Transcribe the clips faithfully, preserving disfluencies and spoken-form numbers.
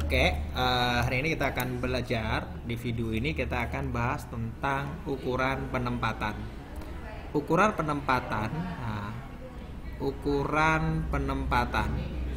Oke, eh, hari ini kita akan belajar. Di video ini kita akan bahas tentang ukuran penempatan. Ukuran penempatan, nah, ukuran penempatan.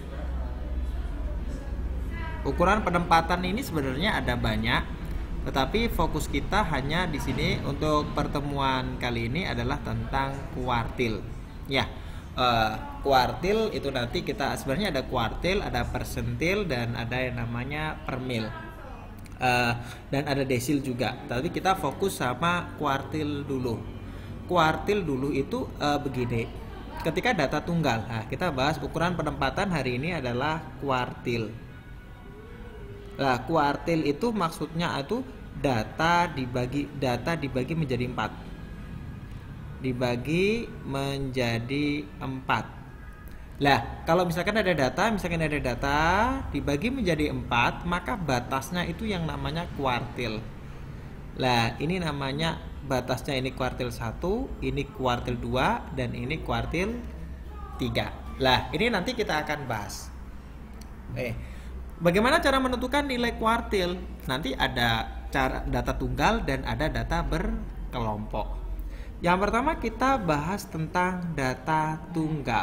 Ukuran penempatan ini sebenarnya ada banyak, tetapi fokus kita hanya di sini untuk pertemuan kali ini adalah tentang kuartil. Ya, uh, kuartil itu nanti kita sebenarnya ada kuartil, ada persentil, dan ada yang namanya per mil. Uh, dan ada desil juga. Tapi kita fokus sama kuartil dulu. Kuartil dulu itu uh, begini. Ketika data tunggal, nah, kita bahas ukuran penempatan hari ini adalah kuartil. Nah, kuartil itu maksudnya itu data dibagi data dibagi menjadi empat. Dibagi menjadi empat. Lah, kalau misalkan ada data, misalkan ada data dibagi menjadi empat, maka batasnya itu yang namanya kuartil. Lah, ini namanya batasnya ini kuartil satu, ini kuartil dua, dan ini kuartil tiga. Lah, ini nanti kita akan bahas. Eh, bagaimana cara menentukan nilai kuartil? Nanti ada cara data tunggal dan ada data berkelompok. Yang pertama kita bahas tentang data tunggal.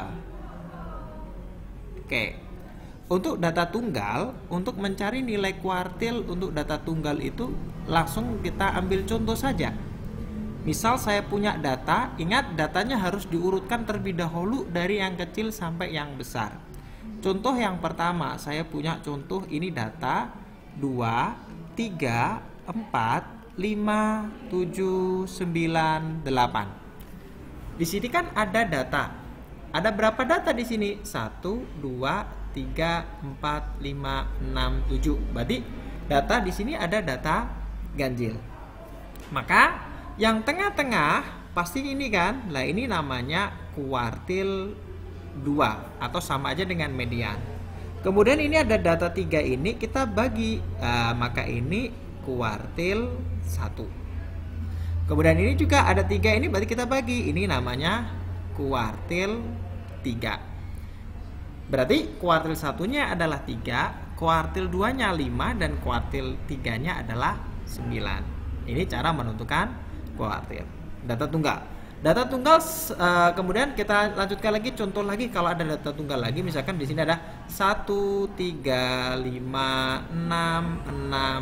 Oke. Untuk data tunggal, untuk mencari nilai kuartil untuk data tunggal itu langsung kita ambil contoh saja. Misal saya punya data, ingat datanya harus diurutkan terlebih dahulu dari yang kecil sampai yang besar. Contoh yang pertama, saya punya contoh ini data dua, tiga, empat, lima, tujuh, sembilan, delapan. Di sini kan ada data. Ada berapa data di sini? satu, dua, tiga, empat, lima, enam, tujuh. Berarti data di sini ada data ganjil. Maka yang tengah-tengah pasti ini kan. Lah ini namanya kuartil dua atau sama aja dengan median. Kemudian ini ada data tiga ini kita bagi, uh, maka ini kuartil satu. Kemudian ini juga ada tiga ini berarti kita bagi, ini namanya kuartil tiga. Berarti kuartil satunya adalah tiga, kuartil duanya lima, dan kuartil tiganya adalah sembilan. Ini cara menentukan kuartil. Data tunggal. Data tunggal uh, kemudian kita lanjutkan lagi contoh lagi kalau ada data tunggal lagi, misalkan di sini ada satu, tiga, lima, enam, enam,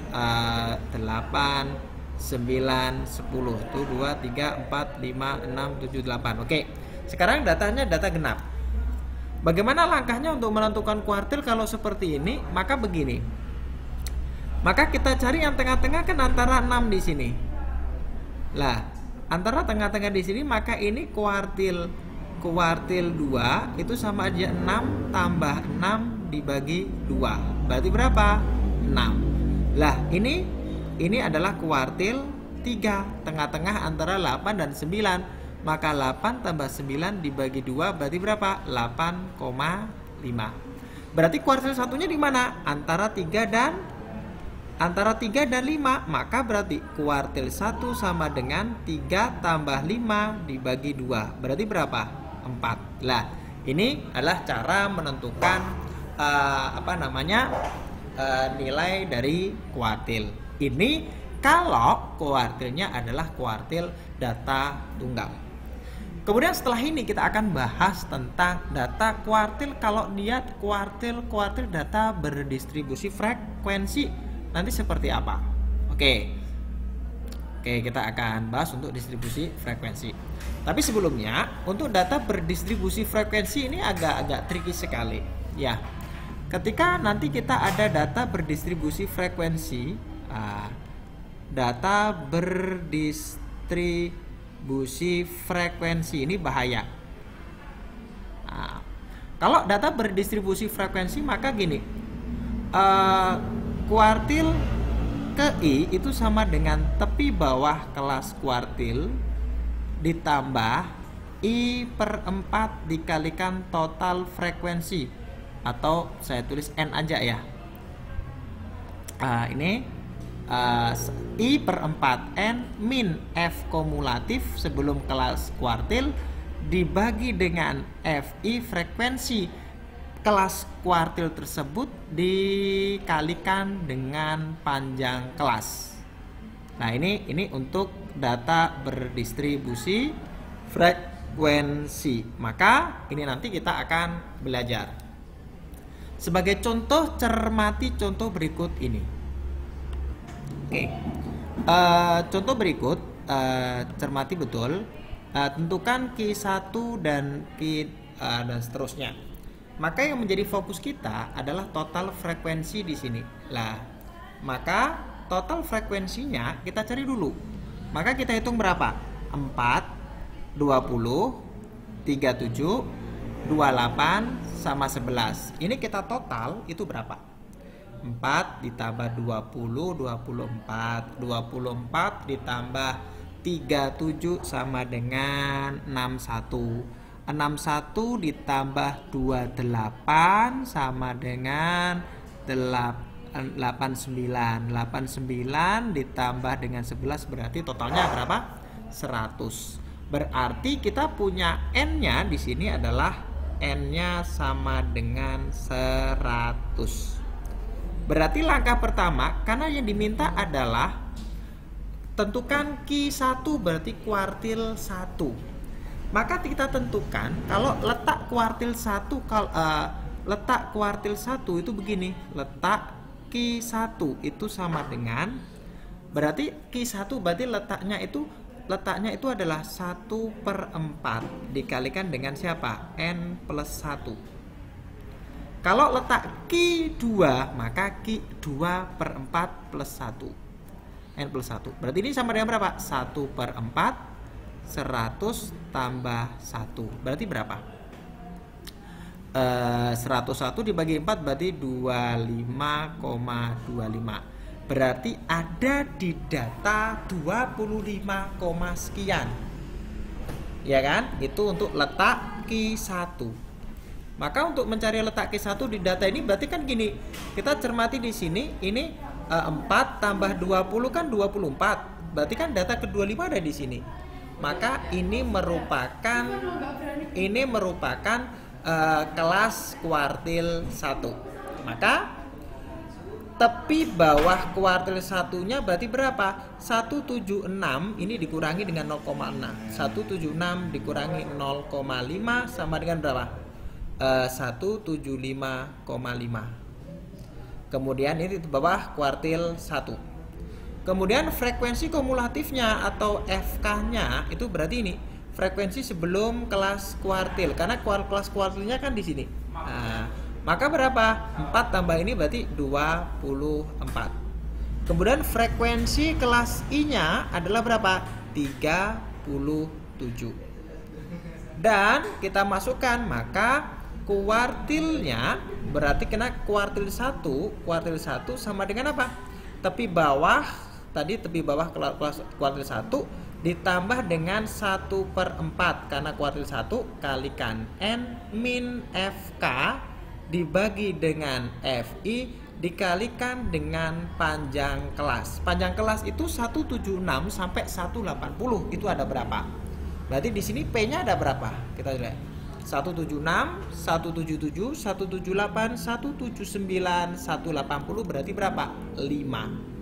delapan, sembilan, sepuluh. Itu dua, tiga, empat, lima, enam, tujuh, delapan. Oke. Sekarang datanya data genap. Bagaimana langkahnya untuk menentukan kuartil kalau seperti ini? Maka begini. Maka kita cari yang tengah-tengah kan antara enam di sini. Lah, antara tengah-tengah di sini maka ini kuartil kuartil dua itu sama aja enam tambah enam dibagi dua. Berarti berapa? enam. Lah, ini ini adalah kuartil tiga, tengah-tengah antara delapan dan sembilan. Maka delapan tambah sembilan dibagi dua berarti berapa? delapan koma lima. Berarti kuartil satunya di mana? Antara tiga dan Antara tiga dan lima, maka berarti kuartil satu sama dengan tiga tambah lima dibagi dua. Berarti berapa? empat. Lah, ini adalah cara menentukan uh, apa namanya? Uh, nilai dari kuartil. Ini kalau kuartilnya adalah kuartil data tunggal. Kemudian setelah ini kita akan bahas tentang data kuartil kalau dia kuartil-kuartil data berdistribusi frekuensi. Nanti seperti apa? Oke. Oke, kita akan bahas untuk distribusi frekuensi. Tapi sebelumnya, untuk data berdistribusi frekuensi ini agak-agak tricky sekali. Ya. Ketika nanti kita ada data berdistribusi frekuensi, uh, data berdistribusi frekuensi ini bahaya. Nah, kalau data berdistribusi frekuensi maka gini. Uh, Kuartil ke I itu sama dengan tepi bawah kelas kuartil ditambah I per empat dikalikan total frekuensi, atau saya tulis N aja ya. Uh, ini uh, I per empat N min F kumulatif sebelum kelas kuartil dibagi dengan F I frekuensi. kelas kuartil tersebut dikalikan dengan panjang kelas. Nah, ini ini untuk data berdistribusi frekuensi. Maka ini nanti kita akan belajar. Sebagai contoh, cermati contoh berikut ini. Oke. Uh, contoh berikut, uh, cermati betul. Uh, tentukan Q satu dan Q uh, dan seterusnya. Maka yang menjadi fokus kita adalah total frekuensi di sini. Lah, maka total frekuensinya kita cari dulu. Maka kita hitung berapa? empat, dua puluh, tiga puluh tujuh, dua puluh delapan sama sebelas. Ini kita total itu berapa? empat ditambah dua puluh, dua puluh empat. dua puluh empat ditambah tiga puluh tujuh sama dengan enam puluh satu. enam puluh satu ditambah dua puluh delapan sama dengan delapan puluh sembilan. delapan puluh sembilan ditambah dengan sebelas berarti totalnya berapa? seratus. Berarti kita punya N-nya di sini adalah N-nya sama dengan seratus. Berarti langkah pertama, karena yang diminta adalah tentukan Q satu berarti kuartil satu. Maka kita tentukan kalau letak kuartil satu kalau uh, letak kuartil satu itu begini, letak Q satu itu sama dengan berarti Q satu berarti letaknya itu letaknya itu adalah satu per empat dikalikan dengan siapa? N plus satu. Kalau letak Q dua maka Q dua per empat plus satu. N plus satu. Berarti ini sama dengan berapa? satu per empat seratus tambah satu. Berarti berapa? Uh, seratus satu dibagi empat berarti dua puluh lima koma dua lima. Berarti ada di data dua puluh lima, sekian. Ya kan? Itu untuk letak Q satu. Maka untuk mencari letak Q satu di data ini berarti kan gini. Kita cermati di sini, ini uh, empat tambah dua puluh kan dua puluh empat. Berarti kan data ke dua puluh lima ada di sini. Maka ini merupakan ini merupakan uh, kelas kuartil satu. Maka tepi bawah kuartil satunya berarti berapa? seratus tujuh puluh enam ini dikurangi dengan nol koma enam. seratus tujuh puluh enam dikurangi nol koma lima sama dengan berapa? Uh, seratus tujuh puluh lima koma lima. Kemudian ini di bawah kuartil satu. Kemudian frekuensi kumulatifnya atau F K-nya itu berarti ini frekuensi sebelum kelas kuartil, karena kelas kuartilnya kan di sini. Nah, maka berapa? empat tambah ini berarti dua puluh empat. Kemudian frekuensi kelas I-nya adalah berapa? tiga puluh tujuh. Dan kita masukkan, maka kuartilnya berarti kena kuartil satu. Kuartil satu sama dengan apa? Tepi bawah tadi tepi bawah kelas kuartil satu ditambah dengan satu per empat karena kuartil satu kalikan N min F K dibagi dengan F I dikalikan dengan panjang kelas. Panjang kelas itu seratus tujuh puluh enam sampai seratus delapan puluh. Itu ada berapa? Berarti di sini P-nya ada berapa? Kita lihat. seratus tujuh puluh enam, seratus tujuh puluh tujuh, seratus tujuh puluh delapan, seratus tujuh puluh sembilan, seratus delapan puluh berarti berapa? lima.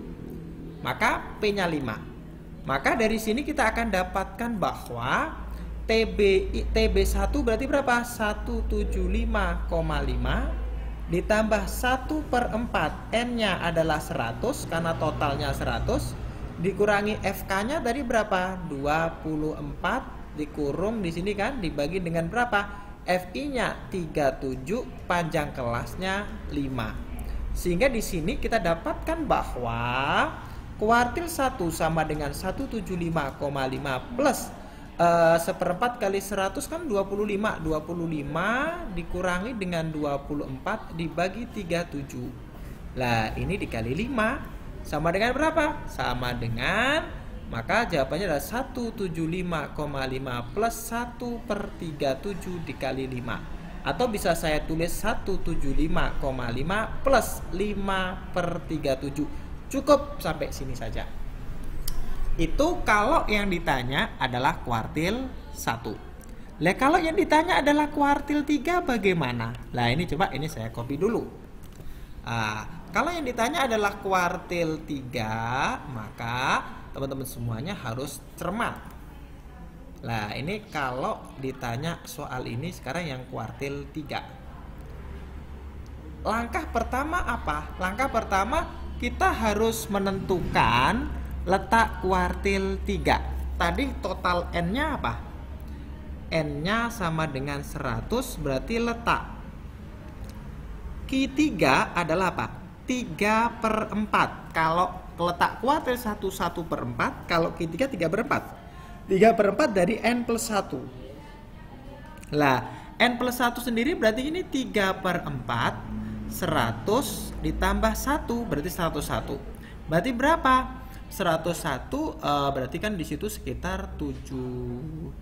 Maka P-nya lima. Maka dari sini kita akan dapatkan bahwa T B T B satu berarti berapa? seratus tujuh puluh lima koma lima ditambah satu per empat, N-nya adalah seratus karena totalnya seratus, dikurangi F K-nya tadi berapa? dua puluh empat dikurung di sini kan dibagi dengan berapa? F I-nya tiga puluh tujuh, panjang kelasnya lima. Sehingga di sini kita dapatkan bahwa kuartil satu sama dengan seratus tujuh puluh lima koma lima plus uh, seperempat kali seratus kan dua puluh lima. dua puluh lima dikurangi dengan dua puluh empat dibagi tiga puluh tujuh. Lah, ini dikali lima sama dengan berapa? Sama dengan, maka jawabannya adalah seratus tujuh puluh lima koma lima plus satu per tiga puluh tujuh dikali lima. Atau bisa saya tulis seratus tujuh puluh lima koma lima plus lima per tiga puluh tujuh. Cukup sampai sini saja. Itu kalau yang ditanya adalah kuartil satu. Lah kalau yang ditanya adalah kuartil tiga bagaimana? Lah ini coba ini saya copy dulu. Nah, kalau yang ditanya adalah kuartil tiga, maka teman-teman semuanya harus cermat. Nah, ini kalau ditanya soal ini sekarang yang kuartil tiga. Langkah pertama apa? Langkah pertama kita harus menentukan letak kuartil tiga. Tadi total N-nya apa? N-nya sama dengan seratus, berarti letak Q tiga adalah apa? tiga per empat. Kalau letak kuartil satu, satu per empat. Kalau Q tiga, tiga per empat. tiga per empat dari N plus satu. Lah, N plus satu sendiri berarti ini tiga per empat. seratus ditambah satu berarti seratus satu. Berarti berapa? seratus satu uh, berarti kan di situ sekitar tujuh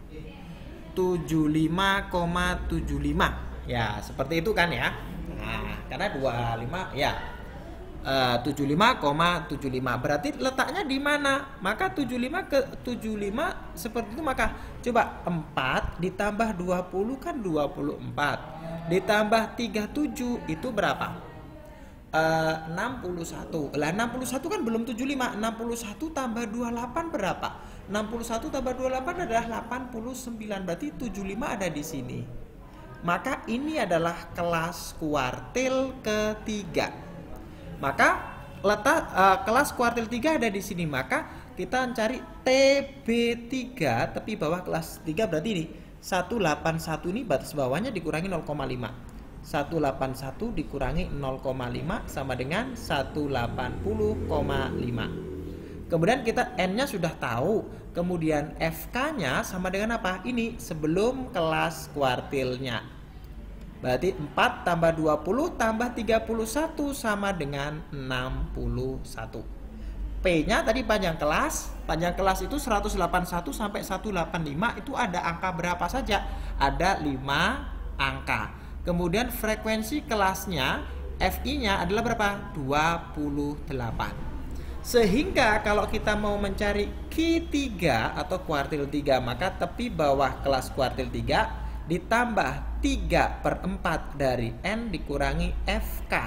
tujuh puluh lima koma tujuh lima. Ya, seperti itu kan ya. Nah, karena dua puluh lima ya. Uh, tujuh puluh lima koma tujuh lima. Berarti letaknya di mana? Maka tujuh puluh lima ke tujuh puluh lima seperti itu, maka coba empat ditambah dua puluh kan dua puluh empat. Ditambah tiga puluh tujuh itu berapa? Uh, enam puluh satu. Lah enam puluh satu kan belum tujuh puluh lima. enam puluh satu tambah dua puluh delapan berapa? enam puluh satu tambah dua puluh delapan adalah delapan puluh sembilan. Berarti tujuh puluh lima ada di sini. Maka ini adalah kelas kuartil ketiga. Maka letak uh, kelas kuartil tiga ada di sini. Maka kita cari T B tiga tepi bawah kelas tiga, berarti ini seratus delapan puluh satu, ini batas bawahnya dikurangi nol koma lima. seratus delapan puluh satu dikurangi nol koma lima sama dengan seratus delapan puluh koma lima. Kemudian kita N-nya sudah tahu. Kemudian F K-nya sama dengan apa? Ini sebelum kelas kuartilnya. Berarti empat tambah dua puluh tambah tiga puluh satu sama dengan enam puluh satu. P-nya tadi panjang kelas. Panjang kelas itu seratus delapan puluh satu sampai seratus delapan puluh lima, itu ada angka berapa saja? Ada lima angka. Kemudian frekuensi kelasnya F I-nya adalah berapa? dua puluh delapan. Sehingga kalau kita mau mencari Q tiga atau kuartil tiga, maka tepi bawah kelas kuartil tiga ditambah tiga per empat dari N dikurangi F K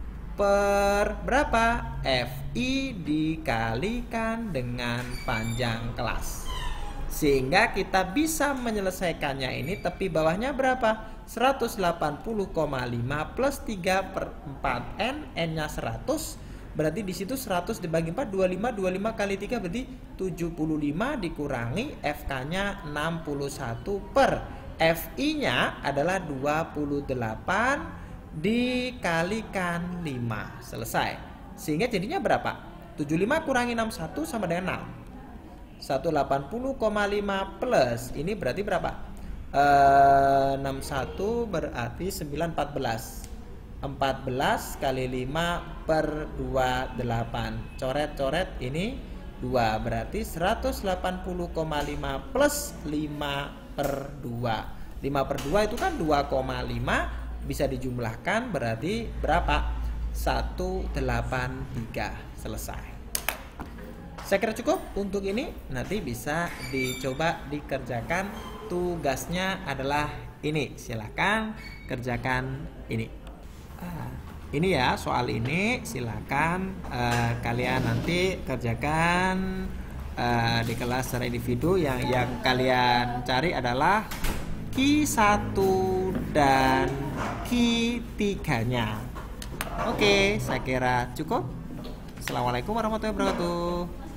per berapa? F I dikalikan dengan panjang kelas. Sehingga kita bisa menyelesaikannya ini tepi bawahnya berapa? seratus delapan puluh koma lima plus tiga per empat N, N-nya seratus. Berarti di situ seratus dibagi empat, dua puluh lima, dua puluh lima kali tiga berarti tujuh puluh lima dikurangi F K-nya enam puluh satu per F I-nya adalah dua puluh delapan dikalikan lima. Selesai. Sehingga jadinya berapa? tujuh puluh lima kurangi enam puluh satu sama dengan nol. seratus delapan puluh koma lima plus ini berarti berapa? Uh, enam puluh satu berarti sembilan, empat belas. empat belas kali lima per dua puluh delapan. Coret-coret ini dua, berarti seratus delapan puluh koma lima plus lima per dua. lima per dua itu kan dua koma lima, bisa dijumlahkan berarti berapa? seratus delapan puluh tiga. Selesai. Saya kira cukup untuk ini. Nanti bisa dicoba dikerjakan. Tugasnya adalah ini. Silakan kerjakan ini. Uh, ini ya soal ini. Silakan uh, kalian nanti kerjakan uh, di kelas secara individu. Yang yang kalian cari adalah Q satu dan Q tiga-nya. Oke, saya kira cukup. Assalamualaikum warahmatullahi wabarakatuh.